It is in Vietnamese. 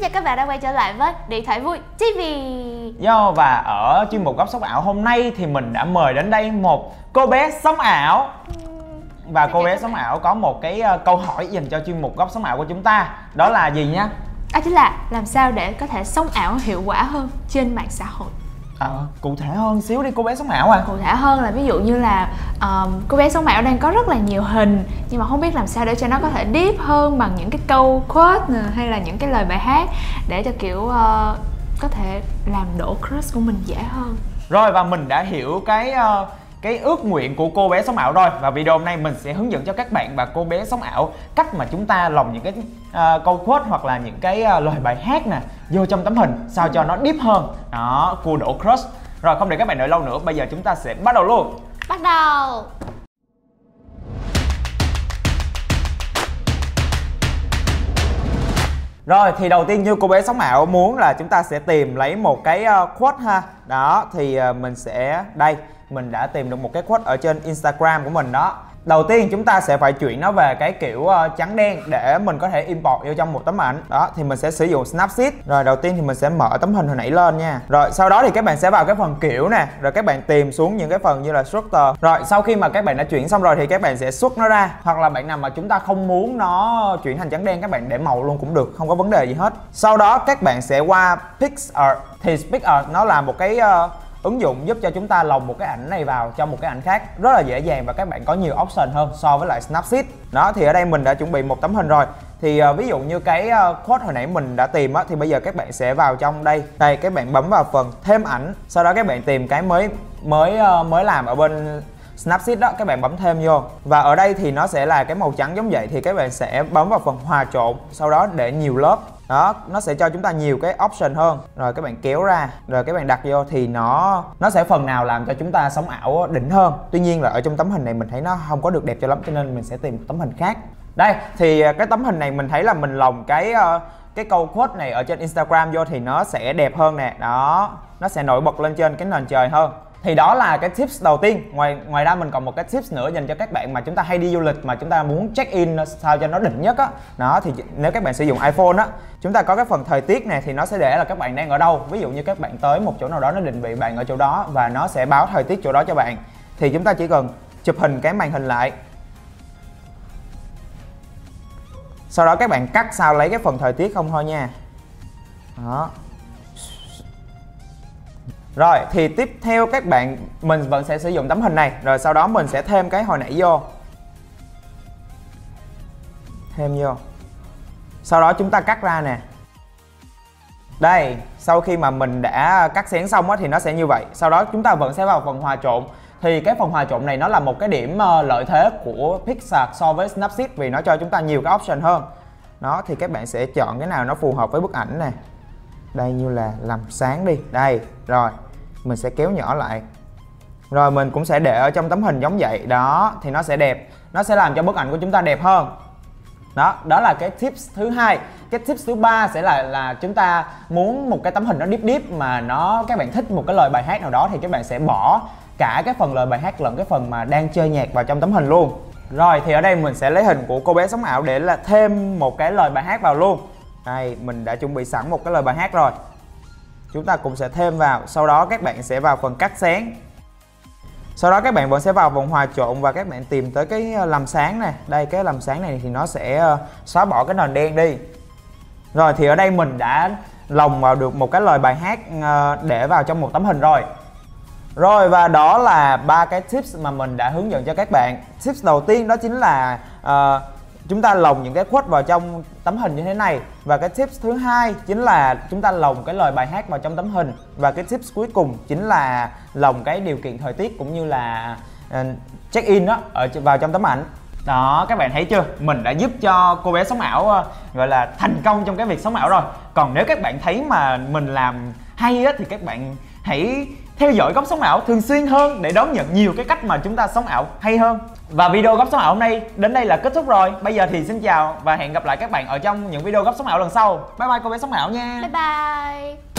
chào các bạn đã quay trở lại với Điện thoại vui TV. Và ở chuyên mục Góc Sống Ảo hôm nay thì mình đã mời đến đây một cô bé sống ảo. Và cô bé sống ảo có một cái câu hỏi dành cho chuyên mục Góc Sống Ảo của chúng ta. Đó là gì nhá? Chính là làm sao để có thể sống ảo hiệu quả hơn trên mạng xã hội. Cụ thể hơn xíu đi cô bé sống ảo Cụ thể hơn là ví dụ như là cô bé sống ảo đang có rất là nhiều hình, nhưng mà không biết làm sao để cho nó có thể deep hơn bằng những cái câu quote hay là những cái lời bài hát để cho kiểu có thể làm độ crush của mình dễ hơn. Rồi, và mình đã hiểu cái ước nguyện của cô bé sống ảo rồi. Và video hôm nay mình sẽ hướng dẫn cho các bạn và cô bé sống ảo cách mà chúng ta lồng những cái câu quote hoặc là những cái lời bài hát nè vô trong tấm hình sao cho nó deep hơn, đó, cua độ crush. Rồi, không để các bạn đợi lâu nữa, bây giờ chúng ta sẽ bắt đầu luôn. Bắt đầu. Rồi, thì đầu tiên như cô bé sống ảo muốn là chúng ta sẽ tìm lấy một cái quote ha. Đó, thì mình sẽ, đây, mình đã tìm được một cái quote ở trên Instagram của mình đó. Đầu tiên chúng ta sẽ phải chuyển nó về cái kiểu trắng đen để mình có thể import vô trong một tấm ảnh. Đó, thì mình sẽ sử dụng Snapseed. Rồi đầu tiên thì mình sẽ mở tấm hình hồi nãy lên nha. Rồi sau đó thì các bạn sẽ vào cái phần kiểu nè, rồi các bạn tìm xuống những cái phần như là structure. Rồi sau khi mà các bạn đã chuyển xong rồi thì các bạn sẽ xuất nó ra. Hoặc là bạn nào mà chúng ta không muốn nó chuyển thành trắng đen, các bạn để màu luôn cũng được, không có vấn đề gì hết. Sau đó các bạn sẽ qua PicsArt. Thì PicsArt nó là một cái ứng dụng giúp cho chúng ta lồng một cái ảnh này vào trong một cái ảnh khác rất là dễ dàng, và các bạn có nhiều option hơn so với lại Snapseed. Đó, thì ở đây mình đã chuẩn bị một tấm hình rồi. Thì ví dụ như cái quote hồi nãy mình đã tìm á, thì bây giờ các bạn sẽ vào trong đây. Đây, các bạn bấm vào phần thêm ảnh. Sau đó các bạn tìm cái mới làm ở bên Snapseed đó, các bạn bấm thêm vô. Và ở đây thì nó sẽ là cái màu trắng giống vậy, thì các bạn sẽ bấm vào phần hòa trộn, sau đó để nhiều lớp. Đó, nó sẽ cho chúng ta nhiều cái option hơn. Rồi các bạn kéo ra, rồi các bạn đặt vô thì nó sẽ phần nào làm cho chúng ta sống ảo đỉnh hơn. Tuy nhiên là ở trong tấm hình này mình thấy nó không có được đẹp cho lắm, cho nên mình sẽ tìm một tấm hình khác. Đây, thì cái tấm hình này mình thấy là mình lồng cái câu quote này ở trên Instagram vô thì nó sẽ đẹp hơn nè. Đó, nó sẽ nổi bật lên trên cái nền trời hơn. Thì đó là cái tips đầu tiên. Ngoài ra mình còn một cái tips nữa dành cho các bạn mà chúng ta hay đi du lịch mà chúng ta muốn check in sao cho nó đỉnh nhất á. Đó, thì nếu các bạn sử dụng iPhone á, chúng ta có cái phần thời tiết này thì nó sẽ để là các bạn đang ở đâu. Ví dụ như các bạn tới một chỗ nào đó, nó định vị bạn ở chỗ đó và nó sẽ báo thời tiết chỗ đó cho bạn. Thì chúng ta chỉ cần chụp hình cái màn hình lại. Sau đó các bạn cắt sao lấy cái phần thời tiết không thôi nha. Đó. Rồi, thì tiếp theo các bạn, mình vẫn sẽ sử dụng tấm hình này. Rồi sau đó mình sẽ thêm cái hồi nãy vô. Thêm vô. Sau đó chúng ta cắt ra nè. Đây, sau khi mà mình đã cắt xén xong á, thì nó sẽ như vậy. Sau đó chúng ta vẫn sẽ vào phần hòa trộn. Thì cái phần hòa trộn này nó là một cái điểm lợi thế của PicsArt so với Snapseed, vì nó cho chúng ta nhiều cái option hơn. Đó, thì các bạn sẽ chọn cái nào nó phù hợp với bức ảnh nè. Đây, như là làm sáng đi. Đây, rồi mình sẽ kéo nhỏ lại. Rồi mình cũng sẽ để ở trong tấm hình giống vậy. Đó, thì nó sẽ đẹp. Nó sẽ làm cho bức ảnh của chúng ta đẹp hơn. Đó là cái tips thứ hai. Cái tips thứ ba sẽ là chúng ta muốn một cái tấm hình nó deep mà các bạn thích một cái lời bài hát nào đó, thì các bạn sẽ bỏ cả cái phần lời bài hát lẫn cái phần mà đang chơi nhạc vào trong tấm hình luôn. Rồi, thì ở đây mình sẽ lấy hình của cô bé sống ảo để là thêm một cái lời bài hát vào luôn. Đây, mình đã chuẩn bị sẵn một cái lời bài hát rồi. Chúng ta cũng sẽ thêm vào. Sau đó các bạn sẽ vào phần cắt xén. Sau đó các bạn vẫn sẽ vào vòng hòa trộn và các bạn tìm tới cái làm sáng nè. Đây, cái làm sáng này thì nó sẽ xóa bỏ cái nền đen đi. Rồi, thì ở đây mình đã lồng vào được một cái lời bài hát để vào trong một tấm hình rồi. Rồi, và đó là 3 cái tips mà mình đã hướng dẫn cho các bạn. Tips đầu tiên đó chính là chúng ta lồng những cái quote vào trong tấm hình như thế này. Và cái tips thứ hai chính là chúng ta lồng cái lời bài hát vào trong tấm hình. Và cái tips cuối cùng chính là lồng cái điều kiện thời tiết cũng như là check in đó vào trong tấm ảnh. Đó, các bạn thấy chưa? Mình đã giúp cho cô bé sống ảo gọi là thành công trong cái việc sống ảo rồi. Còn nếu các bạn thấy mà mình làm hay á, thì các bạn hãy theo dõi Góc Sống Ảo thường xuyên hơn để đón nhận nhiều cái cách mà chúng ta sống ảo hay hơn. Và video Góc Sống Ảo hôm nay đến đây là kết thúc rồi. Bây giờ thì xin chào và hẹn gặp lại các bạn ở trong những video Góc Sống Ảo lần sau. Bye bye cô bé sống ảo nha. Bye bye.